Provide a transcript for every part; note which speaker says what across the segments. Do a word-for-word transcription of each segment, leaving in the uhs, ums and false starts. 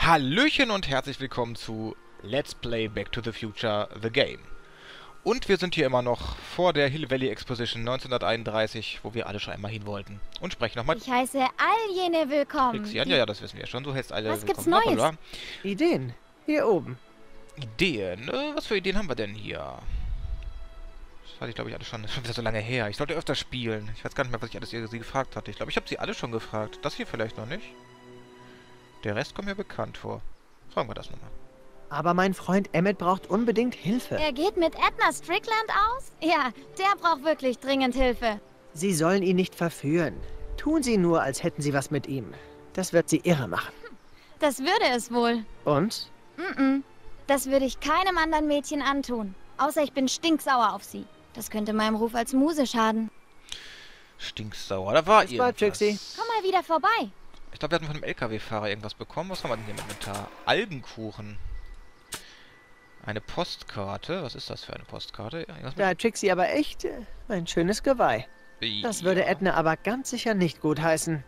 Speaker 1: Hallöchen und herzlich willkommen zu Let's Play Back to the Future The Game. Und wir sind hier immer noch vor der Hill Valley Exposition neunzehnhunderteinunddreißig, wo wir alle schon einmal hin wollten. Und sprechen nochmal.
Speaker 2: Ich heiße all jene willkommen.
Speaker 1: Ja, ja, ja, das wissen wir schon. Du heißt alle
Speaker 2: Was
Speaker 1: willkommen.
Speaker 2: gibt's Neues?
Speaker 1: Hoppala.
Speaker 3: Ideen. Hier oben.
Speaker 1: Ideen? Äh, was für Ideen haben wir denn hier? Das hatte ich, glaube ich, alles schon. Das ist schon wieder so lange her. Ich sollte öfter spielen. Ich weiß gar nicht mehr, was ich alles ihr sie gefragt hatte. Ich glaube, ich habe sie alle schon gefragt. Das hier vielleicht noch nicht. Der Rest kommt mir bekannt vor. Fragen wir das nochmal.
Speaker 3: Aber mein Freund Emmett braucht unbedingt Hilfe.
Speaker 2: Er geht mit Edna Strickland aus? Ja, der braucht wirklich dringend Hilfe.
Speaker 3: Sie sollen ihn nicht verführen. Tun Sie nur, als hätten Sie was mit ihm. Das wird Sie irre machen.
Speaker 2: Das würde es wohl.
Speaker 3: Und?
Speaker 2: Mm-mm. Das würde ich keinem anderen Mädchen antun. Außer ich bin stinksauer auf sie. Das könnte meinem Ruf als Muse schaden.
Speaker 1: Stinksauer. Da war
Speaker 3: Bis bald, Trixie.
Speaker 2: Komm mal wieder vorbei.
Speaker 1: Ich glaube, wir hatten von einem L K W-Fahrer irgendwas bekommen. Was haben wir denn hier im Inventar? Algenkuchen. Eine Postkarte. Was ist das für eine Postkarte? Irgendwas
Speaker 3: Da hat Trixie aber echt äh, ein schönes Geweih.
Speaker 1: mit...
Speaker 3: Das würde
Speaker 1: Ja.
Speaker 3: Edna aber ganz sicher nicht gut heißen.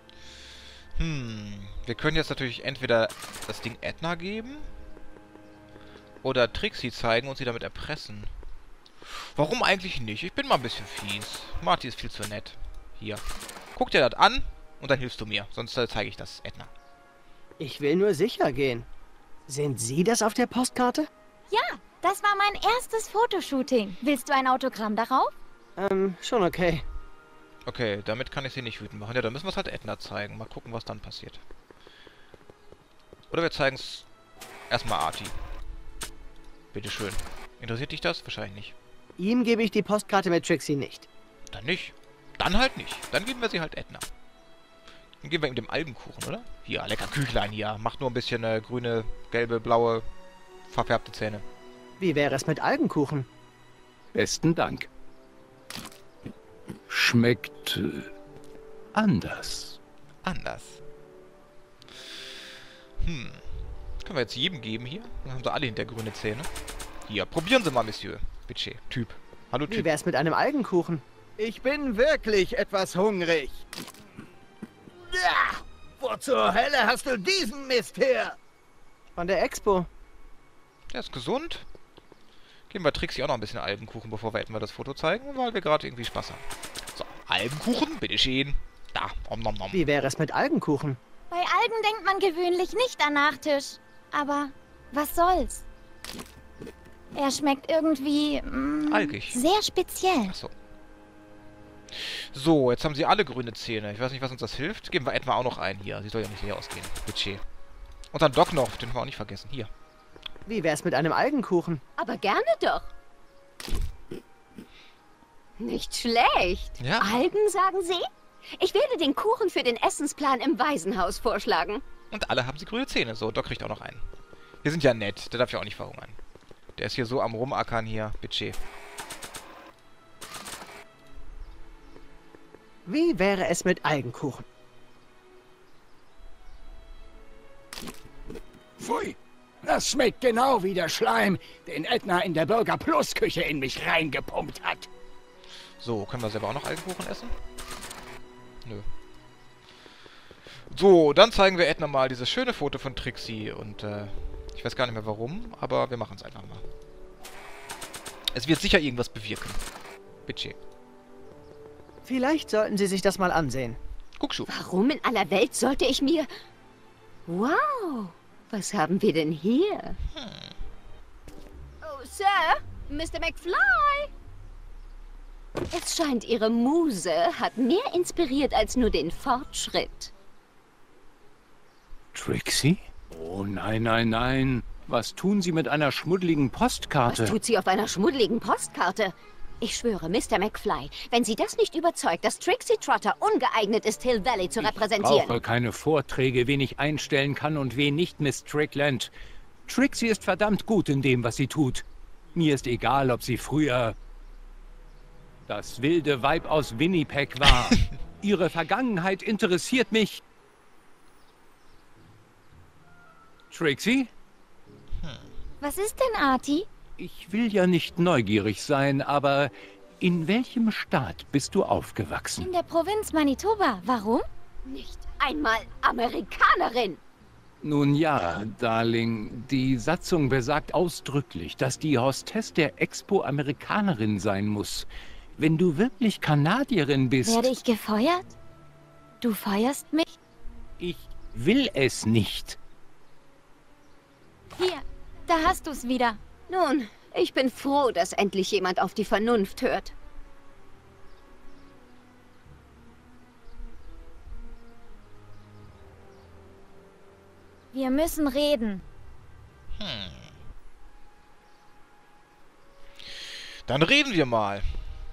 Speaker 1: Hm. Wir können jetzt natürlich entweder das Ding Edna geben oder Trixie zeigen und sie damit erpressen. Warum eigentlich nicht? Ich bin mal ein bisschen fies. Marty ist viel zu nett. Hier. Guck dir das an und dann hilfst du mir. Sonst äh, zeige ich das Edna.
Speaker 3: Ich will nur sicher gehen. Sind Sie das auf der Postkarte?
Speaker 2: Ja, das war mein erstes Fotoshooting. Willst du ein Autogramm darauf?
Speaker 3: Ähm, schon okay.
Speaker 1: Okay, damit kann ich sie nicht wütend machen. Ja, dann müssen wir es halt Edna zeigen. Mal gucken, was dann passiert. Oder wir zeigen es erstmal Arti. Bitteschön. Interessiert dich das? Wahrscheinlich nicht.
Speaker 3: Ihm gebe ich die Postkarte mit Trixie nicht.
Speaker 1: Dann nicht. Dann halt nicht. Dann geben wir sie halt Edna. Dann geben wir ihm dem Algenkuchen, oder? Hier, lecker Küchlein hier. Macht nur ein bisschen äh, grüne, gelbe, blaue, verfärbte Zähne.
Speaker 3: Wie wäre es mit Algenkuchen?
Speaker 4: Besten Dank. Schmeckt äh, anders.
Speaker 1: Anders. Hm. Können wir jetzt jedem geben hier? Dann haben sie alle hinter grüne Zähne. Hier, probieren Sie mal, Monsieur. Bitte, Typ. Hallo,
Speaker 3: Wie
Speaker 1: Typ.
Speaker 3: wäre es mit einem Algenkuchen?
Speaker 5: Ich bin wirklich etwas hungrig. Ja, wo zur Hölle hast du diesen Mist her?
Speaker 3: Von der Expo.
Speaker 1: Der ist gesund. Geben wir Trixie auch noch ein bisschen Algenkuchen, bevor wir etwa das Foto zeigen, weil wir gerade irgendwie Spaß haben. So, Algenkuchen, bitteschön. Da, om nom nom.
Speaker 3: Wie wäre es mit Algenkuchen?
Speaker 2: Bei Algen denkt man gewöhnlich nicht an Nachtisch. Aber was soll's? Er schmeckt irgendwie mm,
Speaker 1: Algig.
Speaker 2: sehr speziell.
Speaker 1: Achso. So, jetzt haben sie alle grüne Zähne. Ich weiß nicht, was uns das hilft. Geben wir etwa auch noch einen hier. Sie soll ja nicht leer ausgehen. Bitte. Und dann Doc noch, den haben wir auch nicht vergessen. Hier.
Speaker 3: Wie wäre es mit einem Algenkuchen?
Speaker 6: Aber gerne doch. Nicht schlecht.
Speaker 1: Ja.
Speaker 6: Algen, sagen Sie? Ich werde den Kuchen für den Essensplan im Waisenhaus vorschlagen.
Speaker 1: Und alle haben sie grüne Zähne. So, Doc kriegt auch noch einen. Wir sind ja nett. Der darf ja auch nicht verhungern. Der ist hier so am Rumackern hier. Bitte.
Speaker 3: Wie wäre es mit Algenkuchen?
Speaker 5: Pfui, das schmeckt genau wie der Schleim, den Edna in der Burger Plus Küche in mich reingepumpt hat.
Speaker 1: So, können wir selber auch noch Algenkuchen essen? Nö. So, dann zeigen wir Edna mal dieses schöne Foto von Trixie. Und, äh, ich weiß gar nicht mehr warum, aber wir machen es einfach mal. Es wird sicher irgendwas bewirken. Bitte.
Speaker 3: Vielleicht sollten Sie sich das mal ansehen.
Speaker 1: Guckschuh.
Speaker 6: Warum in aller Welt sollte ich mir... Wow, was haben wir denn hier? Oh, Sir, Mister McFly. Es scheint, Ihre Muse hat mehr inspiriert als nur den Fortschritt.
Speaker 4: Trixie? Oh nein, nein, nein. Was tun Sie mit einer schmuddeligen Postkarte?
Speaker 6: Was tut sie auf einer schmuddeligen Postkarte? Ich schwöre, Mister McFly, wenn Sie das nicht überzeugt, dass Trixie Trotter ungeeignet ist, Hill Valley zu
Speaker 4: Ich
Speaker 6: repräsentieren.
Speaker 4: brauche keine Vorträge, wen ich einstellen kann und wen nicht, Miss Strickland. Trixie ist verdammt gut in dem, was sie tut. Mir ist egal, ob sie früher das wilde Weib aus Winnipeg war. Ihre Vergangenheit interessiert mich. Trixie?
Speaker 2: Was ist denn, Arti?
Speaker 4: Ich will ja nicht neugierig sein, aber in welchem Staat bist du aufgewachsen?
Speaker 2: In der Provinz Manitoba. Warum?
Speaker 6: Nicht einmal Amerikanerin.
Speaker 4: Nun ja, Darling, die Satzung besagt ausdrücklich, dass die Hostess der Expo Amerikanerin sein muss. Wenn du wirklich Kanadierin bist...
Speaker 2: Werde ich gefeuert? Du feuerst mich?
Speaker 4: Ich will es nicht.
Speaker 2: Hier, da hast du's wieder.
Speaker 6: Nun, ich bin froh, dass endlich jemand auf die Vernunft hört.
Speaker 2: Wir müssen reden.
Speaker 1: Hm. Dann reden wir mal.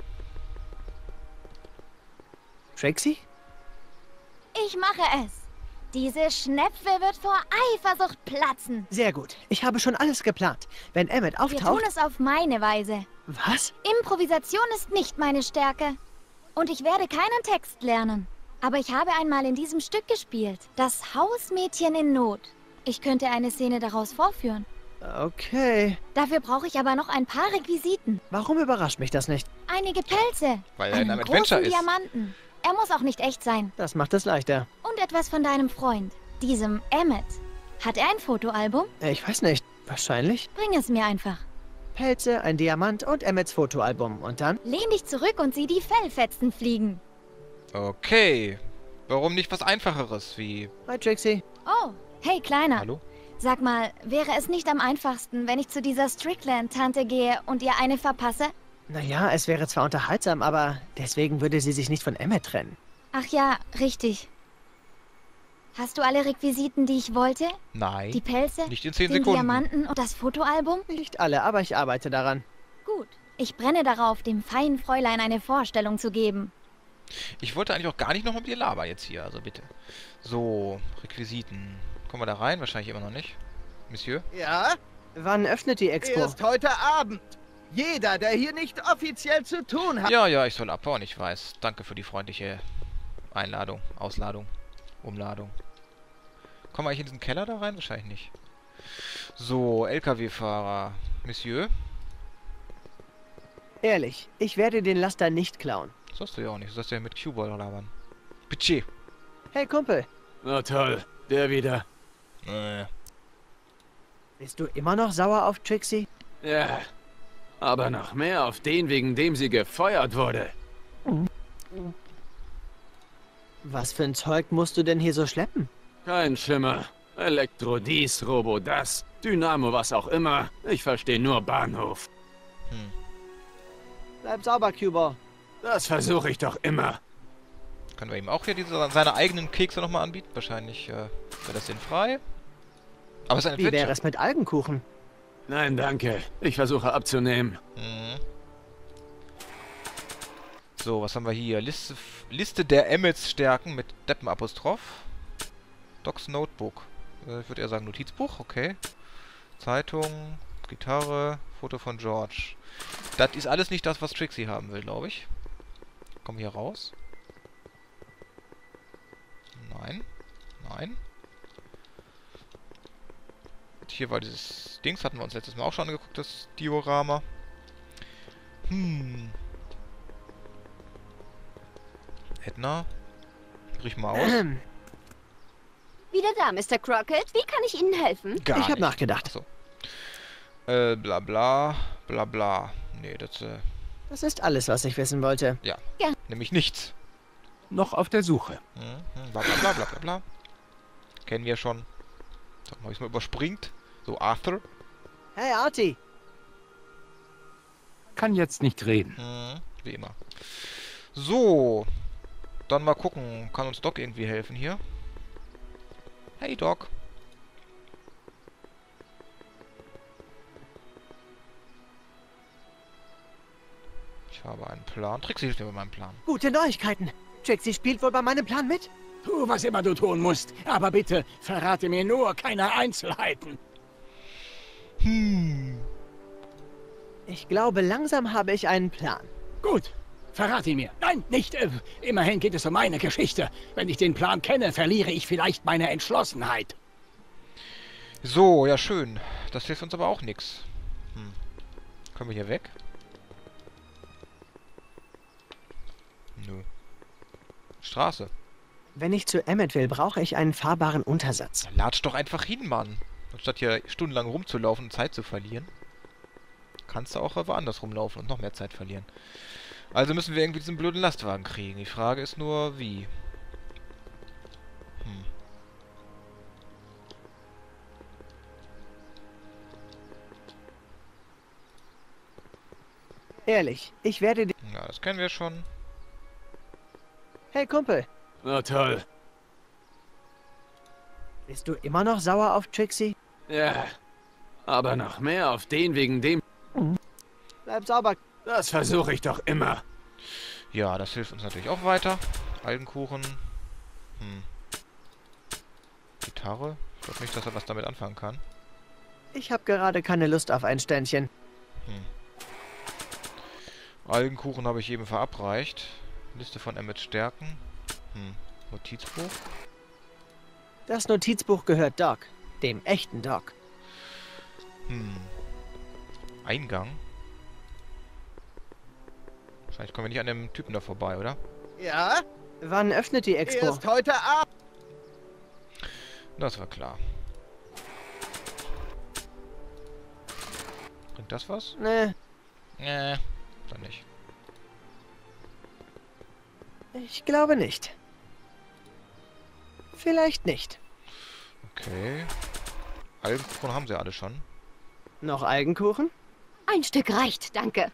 Speaker 3: Trixie?
Speaker 2: Ich mache es. Diese Schnepfe wird vor Eifersucht platzen.
Speaker 3: Sehr gut. Ich habe schon alles geplant. Wenn Emmett
Speaker 2: Wir tun
Speaker 3: auftaucht...
Speaker 2: es auf meine Weise.
Speaker 3: Was?
Speaker 2: Improvisation ist nicht meine Stärke. Und ich werde keinen Text lernen. Aber ich habe einmal in diesem Stück gespielt. Das Hausmädchen in Not. Ich könnte eine Szene daraus vorführen.
Speaker 3: Okay.
Speaker 2: Dafür brauche ich aber noch ein paar Requisiten.
Speaker 3: Warum überrascht mich das nicht?
Speaker 2: Einige Pelze.
Speaker 1: Weil er in
Speaker 2: einen
Speaker 1: einem Adventure
Speaker 2: großen
Speaker 1: ist.
Speaker 2: Diamanten. Er muss auch nicht echt sein.
Speaker 3: Das macht es leichter.
Speaker 2: Und etwas von deinem Freund, diesem Emmett. Hat er ein Fotoalbum?
Speaker 3: Äh, Ich weiß nicht. Wahrscheinlich.
Speaker 2: Bring es mir einfach.
Speaker 3: Pelze, ein Diamant und Emmets Fotoalbum. Und dann?
Speaker 2: Lehn dich zurück und sieh die Fellfetzen fliegen.
Speaker 1: Okay. Warum nicht was Einfacheres wie...
Speaker 3: Hi, Trixie.
Speaker 2: Oh, hey Kleiner.
Speaker 1: Hallo?
Speaker 2: Sag mal, wäre es nicht am einfachsten, wenn ich zu dieser Strickland-Tante gehe und ihr eine verpasse?
Speaker 3: Naja, es wäre zwar unterhaltsam, aber deswegen würde sie sich nicht von Emmett trennen.
Speaker 2: Ach ja, richtig. Hast du alle Requisiten, die ich wollte?
Speaker 1: Nein.
Speaker 2: Die Pelze,
Speaker 1: Nicht in zehn
Speaker 2: den
Speaker 1: Sekunden.
Speaker 2: Diamanten und das Fotoalbum?
Speaker 3: Nicht alle, aber ich arbeite daran.
Speaker 2: Gut. Ich brenne darauf, dem feinen Fräulein eine Vorstellung zu geben.
Speaker 1: Ich wollte eigentlich auch gar nicht nochmal mit dir labern jetzt hier, also bitte. So, Requisiten. Kommen wir da rein? Wahrscheinlich immer noch nicht. Monsieur?
Speaker 5: Ja?
Speaker 3: Wann öffnet die Expo?
Speaker 5: Erst heute Abend. Jeder, der hier nicht offiziell zu tun hat.
Speaker 1: Ja, ja, ich soll abbauen, ich weiß. Danke für die freundliche Einladung, Ausladung, Umladung. Kommen wir eigentlich in diesen Keller da rein? Wahrscheinlich nicht. So, L K W-Fahrer. Monsieur?
Speaker 3: Ehrlich, ich werde den Laster nicht klauen.
Speaker 1: Das sollst du ja auch nicht. Du sollst ja mit Q-Ball labern. Budget.
Speaker 3: Hey, Kumpel.
Speaker 4: Na toll, der wieder.
Speaker 1: Äh.
Speaker 3: Bist du immer noch sauer auf Trixie?
Speaker 4: Ja, aber noch mehr auf den, wegen dem sie gefeuert wurde.
Speaker 3: Was für ein Zeug musst du denn hier so schleppen?
Speaker 4: Kein Schimmer. Elektro dies, Robo das, Dynamo was auch immer. Ich verstehe nur Bahnhof.
Speaker 1: Hm.
Speaker 3: Bleib sauber, Cuba.
Speaker 4: Das versuche ich doch immer.
Speaker 1: Können wir ihm auch hier diese, seine eigenen Kekse nochmal anbieten? Wahrscheinlich äh, wäre das sinnfrei. Aber es ist ein
Speaker 3: Wie wäre
Speaker 1: Adventure.
Speaker 3: es mit Algenkuchen?
Speaker 4: Nein, danke. Ich versuche abzunehmen.
Speaker 1: Mhm. So, was haben wir hier? Liste, Liste der Emmets Stärken mit Deppenapostroph. Docs Notebook. Äh, ich würde eher sagen Notizbuch, okay. Zeitung, Gitarre, Foto von George. Das ist alles nicht das, was Trixie haben will, glaube ich. Kommen wir hier raus? Nein. Nein. Hier war dieses Dings, hatten wir uns letztes Mal auch schon angeguckt, das Diorama. Hm. Edna. Riech mal aus.
Speaker 3: Ähm,
Speaker 6: Wieder da, Mister Crockett. Wie kann ich Ihnen helfen?
Speaker 1: Gar
Speaker 3: ich habe
Speaker 1: nicht.
Speaker 3: nachgedacht.
Speaker 1: Achso. Äh, bla bla. Bla bla. Nee, das, äh,
Speaker 3: Das ist alles, was ich wissen wollte.
Speaker 1: ja.
Speaker 6: Ja.
Speaker 1: Nämlich nichts.
Speaker 4: Noch auf der Suche.
Speaker 1: Hm, hm, bla bla bla bla bla bla. Kennen wir schon. Sag mal, wie es mal überspringt. So, Arthur.
Speaker 3: Hey, Artie.
Speaker 4: Kann jetzt nicht reden.
Speaker 1: Hm, wie immer. So. Dann mal gucken. Kann uns Doc irgendwie helfen hier? Hey, Doc. Ich habe einen Plan. Trixie hilft mir bei meinem Plan.
Speaker 3: Gute Neuigkeiten. Trixie spielt wohl bei meinem Plan mit?
Speaker 7: Tu, was immer du tun musst. Aber bitte, verrate mir nur keine Einzelheiten.
Speaker 1: Hm.
Speaker 3: Ich glaube, langsam habe ich einen Plan.
Speaker 7: Gut, verrate ihn mir. Nein, nicht. Äh, immerhin geht es um meine Geschichte. Wenn ich den Plan kenne, verliere ich vielleicht meine Entschlossenheit.
Speaker 1: So, ja schön. Das hilft uns aber auch nichts. Hm. Können wir hier weg? Nö. Straße.
Speaker 3: Wenn ich zu Emmet will, brauche ich einen fahrbaren Untersatz.
Speaker 1: Dann latsch doch einfach hin, Mann. Anstatt hier stundenlang rumzulaufen und Zeit zu verlieren. Kannst du auch woanders rumlaufen und noch mehr Zeit verlieren. Also müssen wir irgendwie diesen blöden Lastwagen kriegen. Die Frage ist nur, wie. Hm.
Speaker 3: Ehrlich, ich werde dir...
Speaker 1: Ja, das kennen wir schon.
Speaker 3: Hey Kumpel,
Speaker 8: Na toll.
Speaker 3: bist du immer noch sauer auf Trixie?
Speaker 8: Ja. Aber noch mehr auf den wegen dem.
Speaker 3: Bleib sauber.
Speaker 8: Das versuche ich doch immer.
Speaker 1: Ja, das hilft uns natürlich auch weiter. Algenkuchen. Hm. Gitarre. Ich glaube nicht, dass er was damit anfangen kann.
Speaker 3: Ich habe gerade keine Lust auf ein Ständchen.
Speaker 1: Hm. Algenkuchen habe ich eben verabreicht. Liste von Emmets Stärken. Hm. Notizbuch.
Speaker 3: Das Notizbuch gehört Doc, dem echten Doc.
Speaker 1: Hm. Eingang. Wahrscheinlich kommen wir nicht an dem Typen da vorbei, oder?
Speaker 5: Ja,
Speaker 3: Wann öffnet die Expo?
Speaker 5: erst heute Abend.
Speaker 1: Das war klar. Bringt das was?
Speaker 3: Nee,
Speaker 1: Nee, dann nicht.
Speaker 3: ich glaube nicht. Vielleicht nicht.
Speaker 1: Okay. Algenkuchen haben sie alle schon.
Speaker 3: Noch Algenkuchen?
Speaker 6: Ein Stück reicht, danke.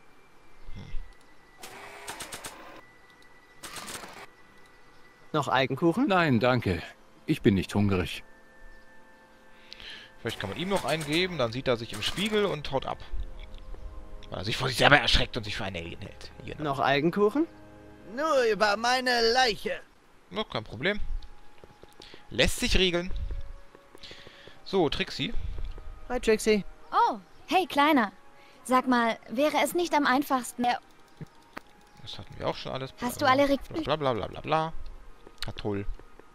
Speaker 3: Noch Algenkuchen?
Speaker 4: Nein, danke. Ich bin nicht hungrig.
Speaker 1: Vielleicht kann man ihm noch eingeben, dann sieht er sich im Spiegel und haut ab. Weil er sich vor sich selber erschreckt und sich für einen Alien hält. Hier, ne?
Speaker 3: Noch Algenkuchen?
Speaker 5: Nur über meine Leiche.
Speaker 1: No, kein Problem. Lässt sich regeln. So, Trixie.
Speaker 3: Hi Trixie.
Speaker 2: Oh, hey Kleiner. Sag mal, wäre es nicht am einfachsten... äh,
Speaker 1: Das hatten wir auch schon alles.
Speaker 2: Hast du alle Re-
Speaker 1: Bla bla bla bla bla. Ja, toll.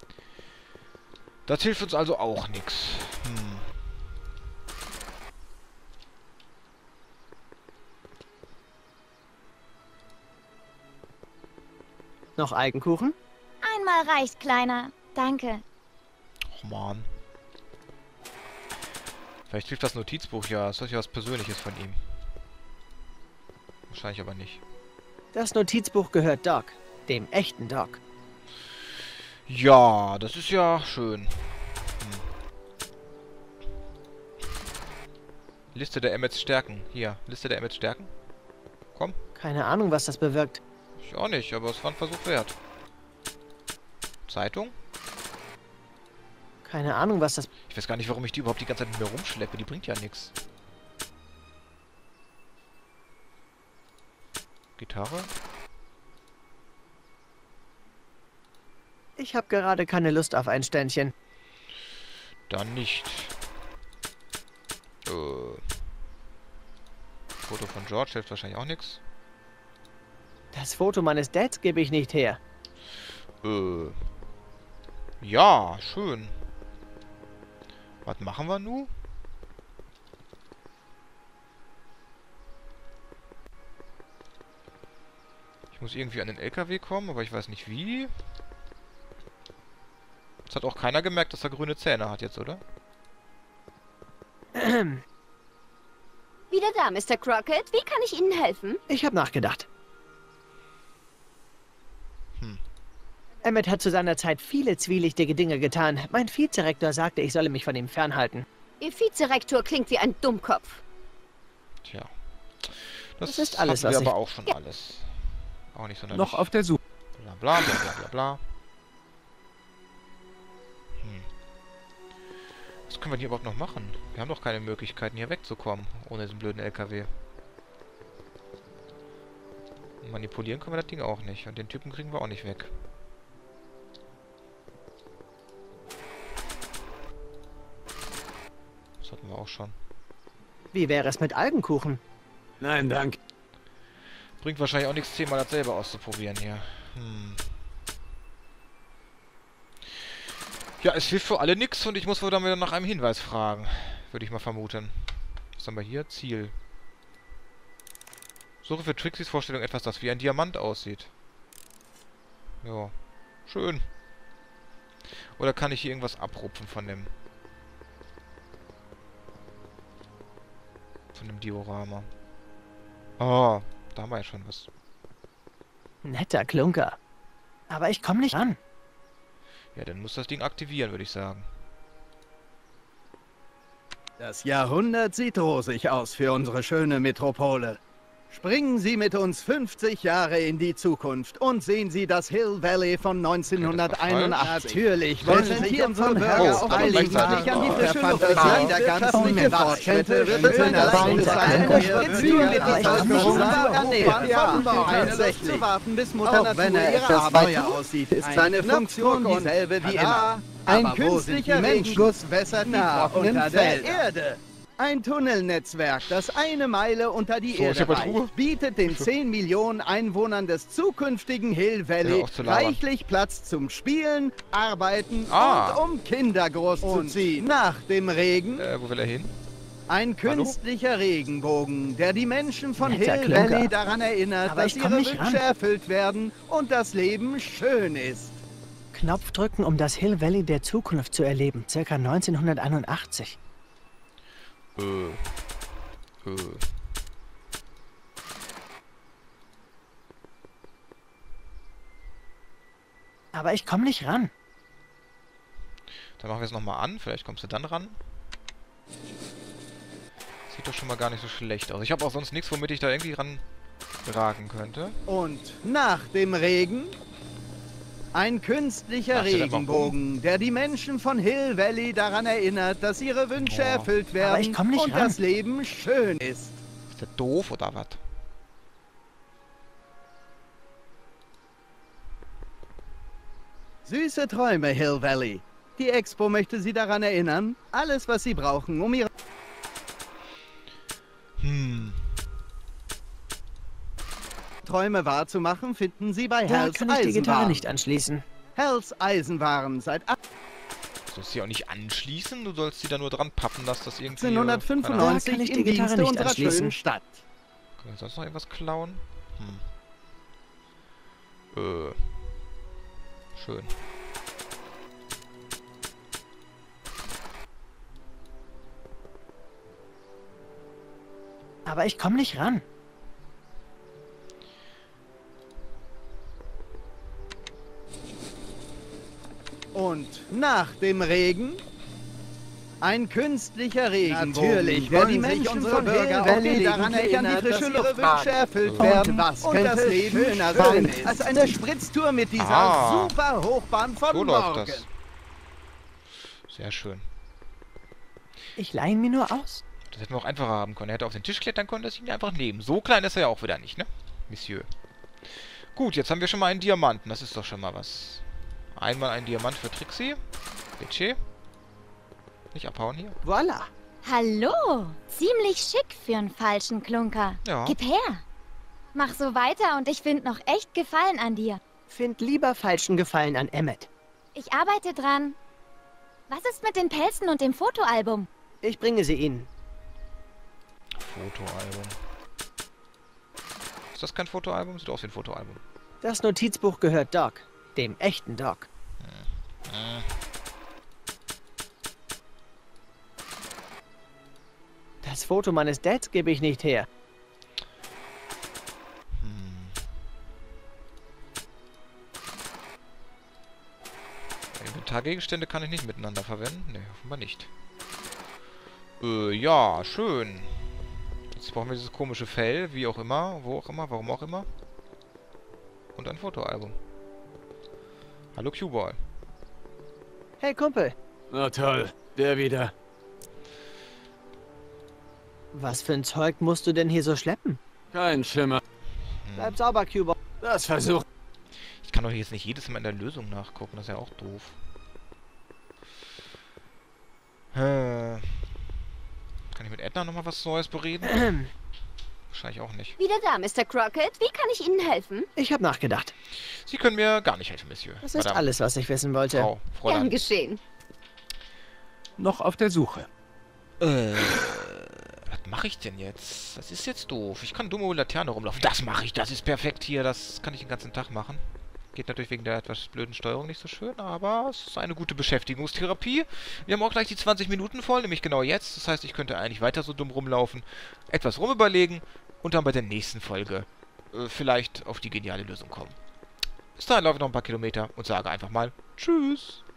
Speaker 1: Das hilft uns also auch nichts. Hm.
Speaker 3: Noch Algenkuchen?
Speaker 2: Einmal reicht, Kleiner. Danke.
Speaker 1: Och man. Vielleicht hilft das Notizbuch ja. Das ist ja was Persönliches von ihm. Wahrscheinlich aber nicht.
Speaker 3: Das Notizbuch gehört Doc, dem echten Doc.
Speaker 1: Ja, das ist ja schön. Hm. Liste der Emmets Stärken. Hier, Liste der Emmets Stärken. Komm.
Speaker 3: Keine Ahnung, was das bewirkt.
Speaker 1: Ich auch nicht, aber es war ein Versuch wert. Zeitung?
Speaker 3: Keine Ahnung, was das...
Speaker 1: Ich weiß gar nicht, warum ich die überhaupt die ganze Zeit mit mir rumschleppe. Die bringt ja nichts. Gitarre?
Speaker 3: Ich habe gerade keine Lust auf ein Ständchen.
Speaker 1: Dann nicht. Äh. Foto von George hilft wahrscheinlich auch nichts.
Speaker 3: Das Foto meines Dads gebe ich nicht her.
Speaker 1: Äh. Ja, schön. Was machen wir nun? Ich muss irgendwie an den L K W kommen, aber ich weiß nicht wie. Es hat auch keiner gemerkt, dass er grüne Zähne hat jetzt, oder?
Speaker 6: Wieder da, Mister Crockett. Wie kann ich Ihnen helfen?
Speaker 3: Ich habe nachgedacht.
Speaker 1: Hm.
Speaker 3: Emmet hat zu seiner Zeit viele zwielichtige Dinge getan. Mein Vizerektor sagte, ich solle mich von ihm fernhalten.
Speaker 6: Ihr Vizerektor klingt wie ein Dummkopf.
Speaker 1: Tja.
Speaker 3: Das ist alles,
Speaker 1: hatten wir
Speaker 3: was ich-
Speaker 1: aber auch schon alles. Auch nicht sonderlich.
Speaker 4: Noch auf der Suche.
Speaker 1: Bla bla bla bla bla bla. Hm. Was können wir hier überhaupt noch machen? Wir haben doch keine Möglichkeiten hier wegzukommen, ohne diesen blöden L K W. Und manipulieren können wir das Ding auch nicht. Und den Typen kriegen wir auch nicht weg. Das hatten wir auch schon.
Speaker 3: Wie wäre es mit Algenkuchen?
Speaker 8: Nein, danke.
Speaker 1: Bringt wahrscheinlich auch nichts, zehnmal dasselbe auszuprobieren hier. Hm. Ja, es hilft für alle nichts und ich muss wohl dann wieder nach einem Hinweis fragen. Würde ich mal vermuten. Was haben wir hier? Ziel. Suche für Trixies Vorstellung etwas, das wie ein Diamant aussieht. Ja. Schön. Oder kann ich hier irgendwas abrupfen von dem... Von dem Diorama? Oh, da haben wir ja schon was.
Speaker 3: Netter Klunker. Aber ich komme nicht ran.
Speaker 1: Ja, dann muss das Ding aktivieren, würde ich sagen.
Speaker 5: Das Jahrhundert sieht rosig aus für unsere schöne Metropole. Springen Sie mit uns fünfzig Jahre in die Zukunft und sehen Sie das Hill Valley von neunzehnhunderteinundachtzig. Natürlich wollen sich unsere Bürger auf ein Leben an die frische Luft der ganzen Fortschritte wird es eine Tatsächlich zu warten, bis Mutter Natur ihre Arbeit aussieht, ist seine Funktion dieselbe wie immer. Ein künstlicher Regenguss wässert die trockenen der Erde. Ein Tunnelnetzwerk, das eine Meile unter die
Speaker 1: So,
Speaker 5: Erde reicht, bietet den zehn Millionen Einwohnern des zukünftigen Hill Valley reichlich Platz zum Spielen, Arbeiten
Speaker 1: Ah.
Speaker 5: und um Kinder großzuziehen. Nach dem Regen
Speaker 1: Äh, wo will er hin?
Speaker 5: ein künstlicher Regenbogen, der die Menschen von
Speaker 3: Netter
Speaker 5: Hill
Speaker 3: Klunker.
Speaker 5: Valley daran erinnert,
Speaker 3: Aber
Speaker 5: dass
Speaker 3: ich komm
Speaker 5: ihre
Speaker 3: nicht
Speaker 5: Wünsche
Speaker 3: ran.
Speaker 5: erfüllt werden und das Leben schön ist.
Speaker 3: Knopf drücken, um das Hill Valley der Zukunft zu erleben. Circa neunzehnhunderteinundachtzig.
Speaker 1: Äh. Äh.
Speaker 3: Aber ich komme nicht ran.
Speaker 1: Dann machen wir es nochmal an. Vielleicht kommst du dann ran. Sieht doch schon mal gar nicht so schlecht aus. Ich habe auch sonst nichts, womit ich da irgendwie ran ragen könnte.
Speaker 5: Und nach dem Regen ein künstlicher
Speaker 1: Ach, steht einfach
Speaker 5: Regenbogen, der die Menschen von Hill Valley daran erinnert, dass ihre Wünsche
Speaker 1: Oh.
Speaker 5: erfüllt
Speaker 3: Aber
Speaker 5: werden
Speaker 3: ich komm nicht
Speaker 5: und
Speaker 3: ran.
Speaker 5: das Leben schön ist.
Speaker 1: Ist der doof oder was?
Speaker 5: Süße Träume, Hill Valley. Die Expo möchte Sie daran erinnern, alles, was Sie brauchen, um Ihre
Speaker 1: Hm.
Speaker 5: Träume wahrzumachen, finden Sie bei
Speaker 3: Da
Speaker 5: Hells
Speaker 3: kann ich die Gitarre
Speaker 5: Eisenwaren.
Speaker 3: nicht anschließen.
Speaker 5: Hells Eisenwaren seit
Speaker 1: Du sollst sie auch nicht anschließen, du sollst sie da nur dran pappen, dass das irgendwie...
Speaker 5: achtzehnhundertfünfundneunzig
Speaker 3: Da kann ich die
Speaker 5: im
Speaker 3: Gitarre
Speaker 5: Dienste
Speaker 3: nicht
Speaker 5: unserer
Speaker 3: anschließen.
Speaker 5: schönen Stadt.
Speaker 1: Können wir sonst noch irgendwas klauen? Hm. Äh. Schön.
Speaker 3: Aber ich komme nicht ran.
Speaker 5: Und nach dem Regen ein künstlicher Regenbogen, Natürlich der wollen die sich Menschen unsere von Bürger Hill auch Valley daran gelegentlich erinnern, an die frische dass Luft ihre Wünsche erfüllt
Speaker 1: Und
Speaker 5: werden was und das Leben schöner sein sein ist als eine Spritztour mit dieser
Speaker 1: Ah.
Speaker 5: super Hochbahn von
Speaker 1: So läuft
Speaker 5: morgen.
Speaker 1: das. Sehr schön.
Speaker 3: Ich leihe ihn mir nur aus.
Speaker 1: Das hätten wir auch einfacher haben können. Er hätte auf den Tisch klettern können, das ihn einfach nehmen. So klein ist er ja auch wieder nicht, ne? Monsieur. Gut, jetzt haben wir schon mal einen Diamanten. Das ist doch schon mal was. Einmal ein Diamant für Trixie. Bitte. Nicht abhauen hier.
Speaker 3: Voila.
Speaker 2: Hallo, ziemlich schick für einen falschen Klunker.
Speaker 1: Ja.
Speaker 2: Gib her. Mach so weiter und ich find noch echt Gefallen an dir.
Speaker 3: Find lieber falschen Gefallen an Emmet.
Speaker 2: Ich arbeite dran. Was ist mit den Pelzen und dem Fotoalbum?
Speaker 3: Ich bringe sie Ihnen.
Speaker 1: Fotoalbum. Ist das kein Fotoalbum? Sieht aus wie ein Fotoalbum.
Speaker 3: Das Notizbuch gehört Doc, dem echten Doc.
Speaker 1: Äh.
Speaker 3: Das Foto meines Dads gebe ich nicht her.
Speaker 1: Inventargegenstände kann ich nicht miteinander verwenden. Ne, offenbar nicht. Äh, ja, schön. Jetzt brauchen wir dieses komische Fell, wie auch immer, wo auch immer, warum auch immer. Und ein Fotoalbum. Hallo Q-Ball.
Speaker 3: Hey Kumpel,
Speaker 8: Na toll, der wieder.
Speaker 3: was für ein Zeug musst du denn hier so schleppen?
Speaker 8: Kein Schimmer.
Speaker 3: Bleib sauber, Cuba.
Speaker 8: Das versucht.
Speaker 1: Ich kann doch jetzt nicht jedes Mal in der Lösung nachgucken, das ist ja auch doof. Äh, kann ich mit Edna nochmal was Neues bereden? Wahrscheinlich auch nicht.
Speaker 6: Wieder da, Mister Crockett. Wie kann ich Ihnen helfen?
Speaker 3: Ich habe nachgedacht.
Speaker 1: Sie können mir gar nicht helfen, Monsieur.
Speaker 3: Das ist
Speaker 1: Madame.
Speaker 3: alles, was ich wissen wollte.
Speaker 1: Frau,
Speaker 6: Gern
Speaker 1: Fräulein.
Speaker 6: geschehen.
Speaker 4: Noch auf der Suche.
Speaker 1: Äh, was mache ich denn jetzt? Das ist jetzt doof. Ich kann dumme Laterne rumlaufen. Das mache ich. Das ist perfekt hier. Das kann ich den ganzen Tag machen. Geht natürlich wegen der etwas blöden Steuerung nicht so schön, aber es ist eine gute Beschäftigungstherapie. Wir haben auch gleich die zwanzig Minuten voll, nämlich genau jetzt. Das heißt, ich könnte eigentlich weiter so dumm rumlaufen, etwas rumüberlegen und dann bei der nächsten Folge äh, vielleicht auf die geniale Lösung kommen. Bis dahin laufe ich noch ein paar Kilometer und sage einfach mal Tschüss.